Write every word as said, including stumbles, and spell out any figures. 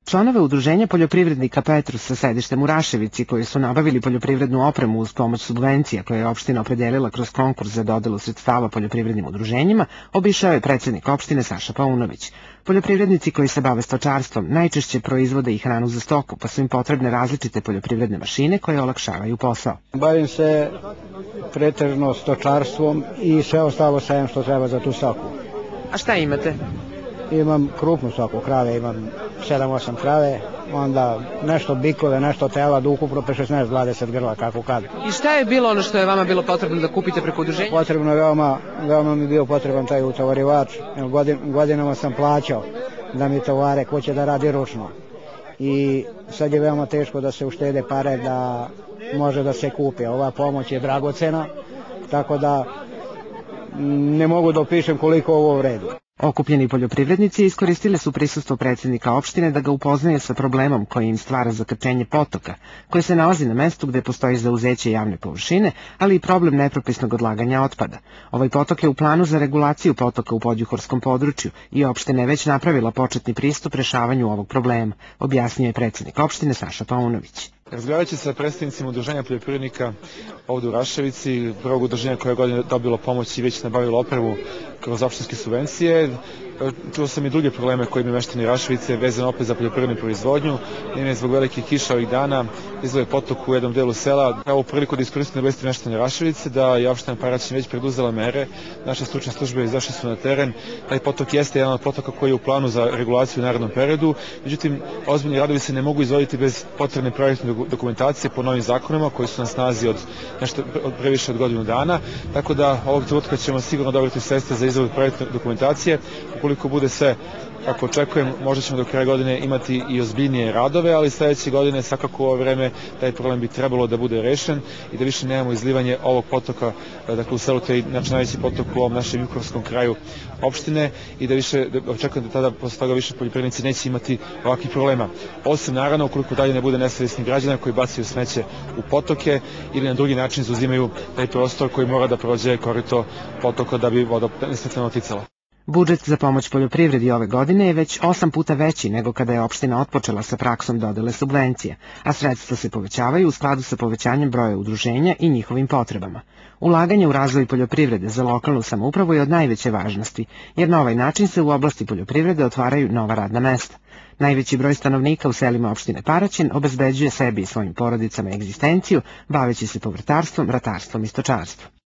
Članove udruženja poljoprivrednika Petrus sa sedištem u Raševici, koji su nabavili poljoprivrednu opremu uz pomoć subvencija koje je opština opredelila kroz konkurs za dodelu sredstava poljoprivrednim udruženjima, obišao je predsednik opštine Saša Paunović. Poljoprivrednici koji se bave stočarstvom najčešće proizvode i hranu za stoku, pa su im potrebne različite poljoprivredne mašine koje olakšavaju posao. Bavim se pretežno stočarstvom i sve ostalo sajem što treba za tu stoku. A šta imate? Imam krupnu stoku, krave, imam sedam osam krave, onda nešto bikove, nešto tela, da ukupno pe šesnaest dvadeset grla, kako kad. I šta je bilo ono što je vama bilo potrebno da kupite preko udruženja? Potrebno je veoma, veoma mi bio potreban taj utovarivač, jer godin, godinama sam plaćao da mi tovare, ko će da radi ručno. I sad je veoma teško da se uštede pare da može da se kupi. Ova pomoć je dragocena, tako da ne mogu da opišem koliko ovo vredi. Okupljeni poljoprivrednici iskoristili su prisustvo predsednika opštine da ga upoznaju sa problemom koji im stvara zakrčenje potoka, koje se nalazi na mestu gde postoji zauzeće javne površine, ali i problem nepropisnog odlaganja otpada. Ovaj potok je u planu za regulaciju potoka u podjuhorskom području i opština je već napravila početni pristup rešavanju ovog problema, objasnio je predsednik opštine Saša Paunović. Razgovarajući sa predstavnicima udruženja poljoprivrednika ovde u Raševici, prvog udruženja koje je godine dobilo pomoć i već nabavilo opremu kroz opštinske subvencije, čuo sam i druge probleme koje imaju meštani Raševice vezano opet za poljoprivrednu proizvodnju. Naime, zbog velikih kiša ovih dana izvoj potok u jednom delu sela. Evo priliku da iskoristim da obavestim meštani Raševice da je opština Paraćin već preduzela mere. Naše stručne službe izašle su na teren. Taj potok jeste jedan od potoka koji je u planu za regulaciju u narednom periodu. Međutim, ozbiljni radovi se ne mogu izvoditi bez potrebne projektne dokumentacije po novim zakonima koji su na snazi od nešto od previše od godinu dana. Tako da ovog trenutka ćemo sigurno dobiti sredstva za izradu projektne dokumentacije. Ukoliko bude sve kako očekujem, možda ćemo do kraja godine imati i ozbiljnije radove, ali sledeće godine svakako u ovo vreme taj problem bi trebalo da bude rešen i da više nemamo izlivanje ovog potoka, dakle u selu, to je znači najveći potok u ovom našem jugoistočnom kraju opštine i da više da očekujem da tada posle toga više poljoprivrednici neće imati ovakvih problema. Osim naravno ukoliko dalje ne bude nesavesnih građana koji bacaju smeće u potoke ili na drugi način zauzimaju taj prostor koji mora da prođe korito potoka da bi voda nesmetano oticala. Budžet za pomoć poljoprivredi ove godine je već osam puta veći nego kada je opština otpočela sa praksom dodele subvencija, a sredstva se povećavaju u skladu sa povećanjem broja udruženja i njihovim potrebama. Ulaganje u razvoj poljoprivrede za lokalnu samoupravu je od najveće važnosti, jer na ovaj način se u oblasti poljoprivrede otvaraju nova radna mesta. Najveći broj stanovnika u selima opštine Paraćin obezbeđuje sebi i svojim porodicama egzistenciju, baveći se povrtarstvom, ratarstvom i stočarstvom.